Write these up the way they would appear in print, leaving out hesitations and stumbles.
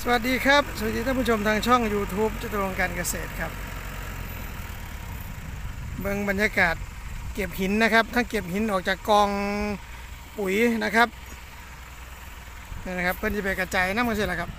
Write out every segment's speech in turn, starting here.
วัสดีครับสวัสดีท่านผู้ชมทางช่อง YouTube จตุรงค์การเกษตรครับเบิ่งบรรยากาศเก็บหินนะครับทั้งเก็บหินออกจากกองปุ๋ยนะครับนี่นะครับเพื่อที่ไปกระจายน้ำกันเสร็จแล้วครับ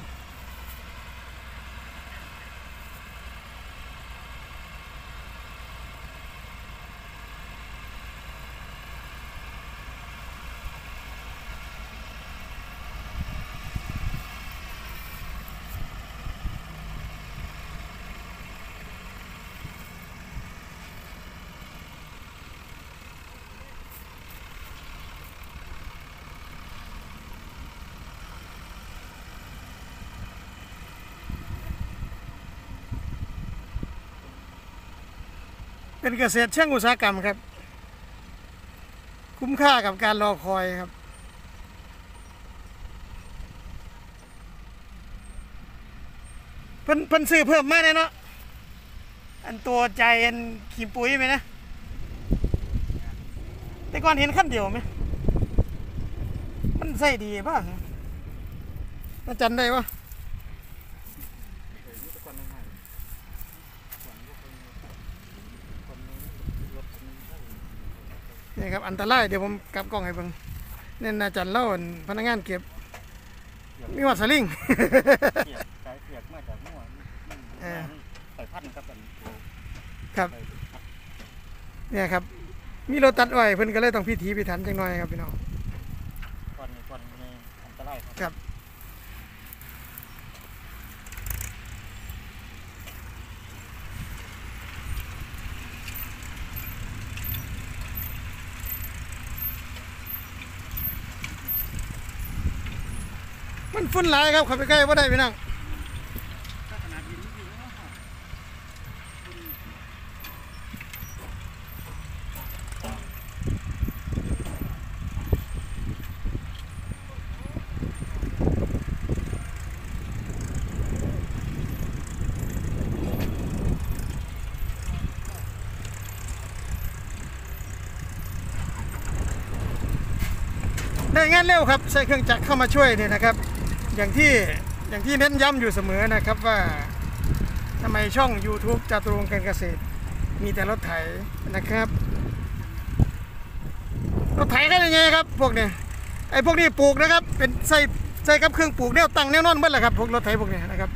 เป็นเกษตรเชิงอุตสาหกรรมครับคุ้มค่ากับการรอคอยครับเพิ่นซื้อเพิ่มมาเลยเนาะอันตัวใจอันขีปุ๋ยไหมนะแต่ก่อนเห็นขั้นเดียวไหมมันใส่ดีป่ะน่าจันได้ปะนี่ครับอันตรายเดี๋ยวผมกลับกล้องให้เบิ่งเนี่ยน่าจันเล่าพนักงานเก็บมีวัดสลิงสายเปียกมาจากมั่วใส่พันครับครับเนี่ยครับมีรถตัดอ้อยเพิ่นก็เลยต้องพิถีพิถันจังหน่อยครับพี่น้องก่อนในอันตรายครับมันฝุ่นหลายครับขับไปใกล้ว่าได้พี่น้องได้งานเร็วครับใช้เครื่องจักรเข้ามาช่วยเนี่ยนะครับอย่างที่เน้นย้ำอยู่เสมอนะครับว่าทำไมช่อง YouTube จตุรงค์การเกษตรมีแต่รถไถนะครับรถไถกันยังไงครับพวกเนี่ยไอ้พวกนี้ปลูกนะครับเป็นใส่กับเครื่องปลูกแนวตั้งแนวนอนเมื่อไหร่ครับพวกรถไถพวกนี้นะครับ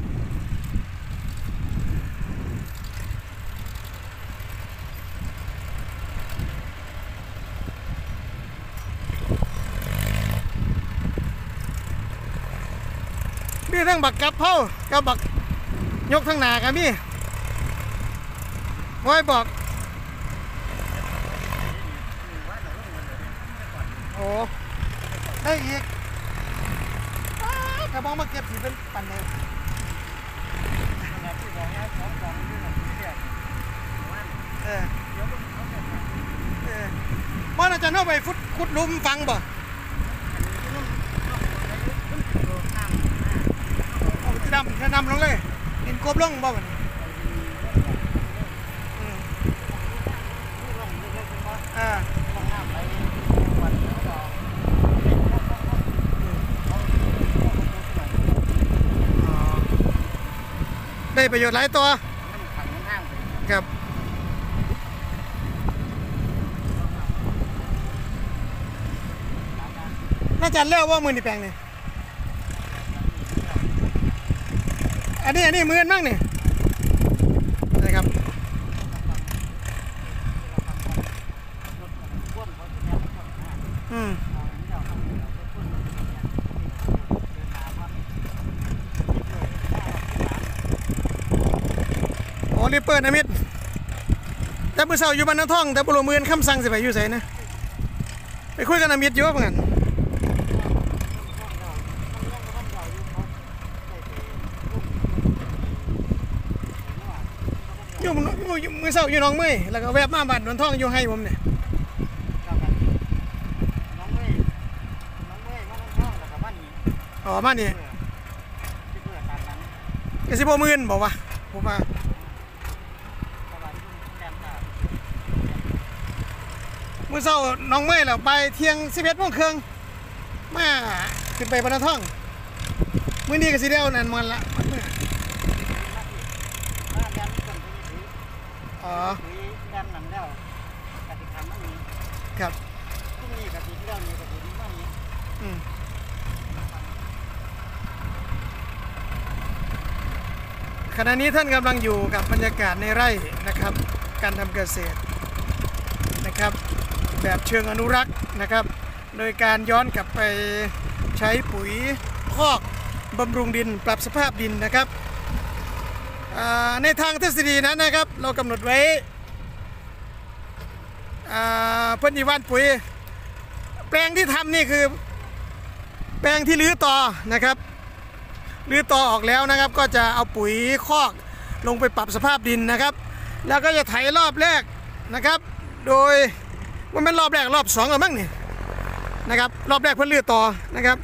มีทั้งบักกับเผากับบักยกทั้งหนาครับพี่ไว้บอกโอ้ได้อีกกระบองมาเก็บสีเป็นปั่นเลยมันอาจจะเข้าไปขุดลุมฟังบ่จะนำลงเลยเห็นกบลงบ่วันนี้ได้ประโยชน์หลายตัวครับน่าจะเลือกว่ามือนี่แปลงนี่อันนี้มือมั่งนี่นะครับโอ้รีเปิดนะมิดแต่ผู้สาวอยู่บ้านน้ำท่องแต่บุรุษมือคำสั่งสิไปอยู่ใส่นะไปคุยกันนะมิดอยู่เหมือนกันอยู่มือเสาอยู่น้องเมยแล้วก็แวบมาบ้านนวลทองอยู่ให้ผมเนี่ยอ๋อมานี่ก็สิบหมื่นบอกว่าผมว่ามือเสาน้องเมยแล้วไปเที่ยง11:30มาขึ้นไปบ้านนวลทองมืมื้อนี้ก็สิได้เอานั่นมันละมันมื้อถ้าแดนนี่คนที่ถืออ๋อถือแดนนั่นแล้วกติกามันนี้ครับพรุ่งนี้กติกานี้กติกามันนี้อืมขณะนี้ท่านกำลังอยู่กับบรรยากาศในไร่นะครับ การทำเกษตรนะครับ แบบเชิงอนุรักษ์นะครับ โดยการย้อนกลับไปใช้ปุ๋ยคอกบำรุงดินปรับสภาพดินนะครับในทางทฤษฎีนั้นนะครับ เรากำหนดไว้เพิ่นยีว่านปุ๋ยแปลงที่ทำนี่คือแปลงที่รื้อต่อนะครับรื้อต่อออกแล้วนะครับ ก็จะเอาปุ๋ยคอกลงไปปรับสภาพดินนะครับ แล้วก็จะไถรอบแรกนะครับ โดยว่าเป็นรอบแรกรอบ2หรือมั้งนี่นะครับรอบแรกเพิ่นรื้อต่อนะครับ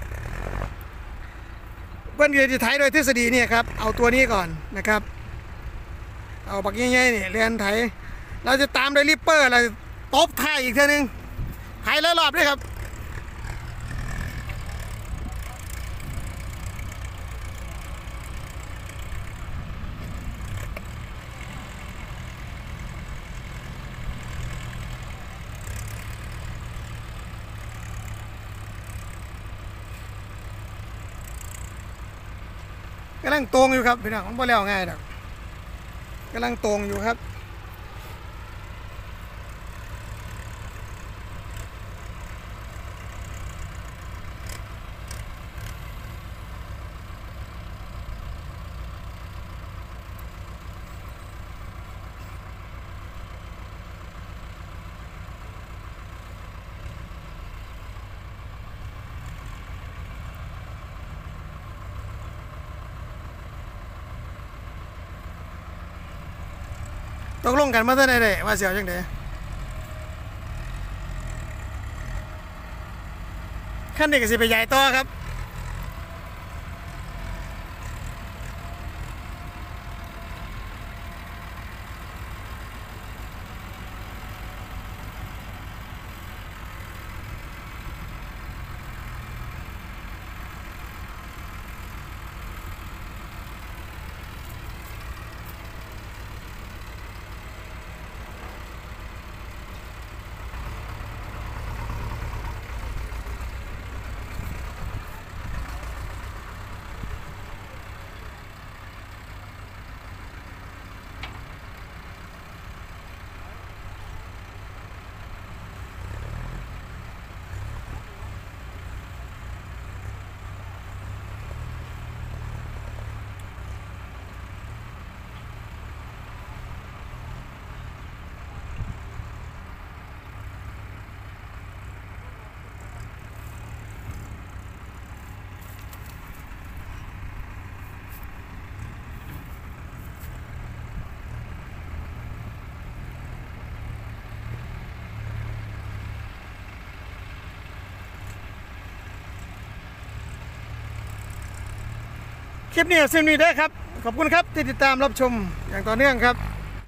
เพิ่นจะไถโดยทฤษฎีนี่ครับเอาตัวนี้ก่อนนะครับเอาบักใหญ่ๆนี่เรียนไถเราจะตามด้วยริปเปอร์เราตบท้ายอีกทีนึงไถแล้วรอบด้วยครับกำลังตรงอยู่ครับพี่น้องผมบ่แล้วง่ายดอกกำลังตรงอยู่ครับตกลงกันมาเท่าไหร่ได้ว่าเสียวจังไดขั้นนี้ก็สิไปใหญ่ต่อครับคลิปนี้สิ่งนี้ได้ครับขอบคุณครับที่ติดตามรับชมอย่างต่อเนื่องครับ